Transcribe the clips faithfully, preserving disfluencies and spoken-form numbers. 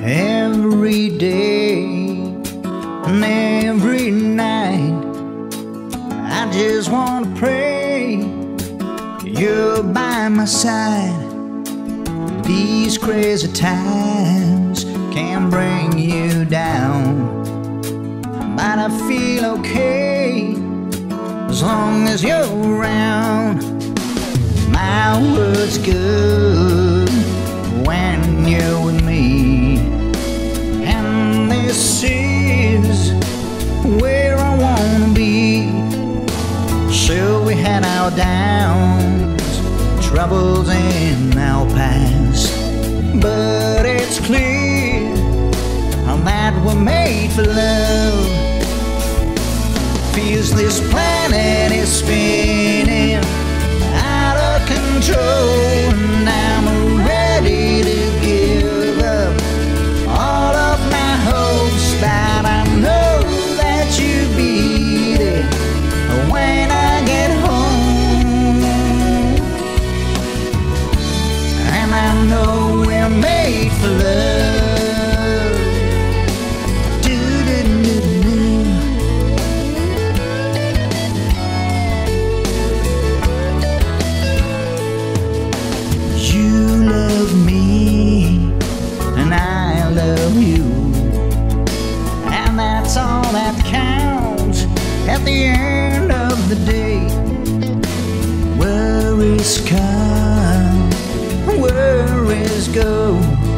every day and every night. I just wanna pray you're by my side. These crazy times can bring you down, but I feel okay as long as you're around. My world's good when you're with me, and this is where I wanna be. Sure, we had our downs, troubles in our past, but it's clear that we're made for love. Feels this planet is spinning out of control, and I'm ready to give up all of my hopes, but I know that you'll be there when I get home. And I know we're made for love. All that counts at the end of the day. Worries come, worries go,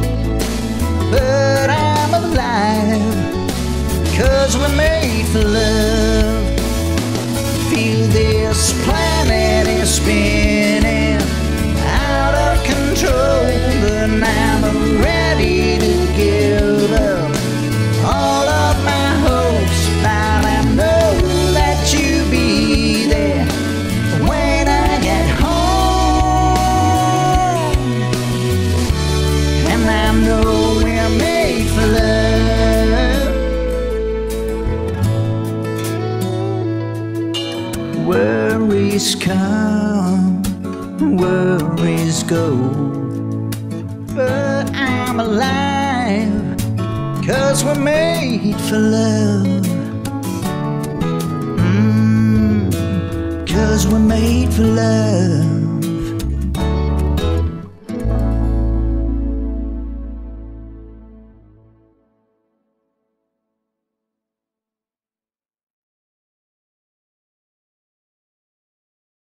but I'm alive 'cause we're made for love. Feel this planet is spinning out of control, but I'm ready to give up all of my hopes, but I know that you'll be there when I get home. And I know we're made for love. Worries come, worries go, but I'm alive 'cause we're made for love. Mm, 'cause we're made for love.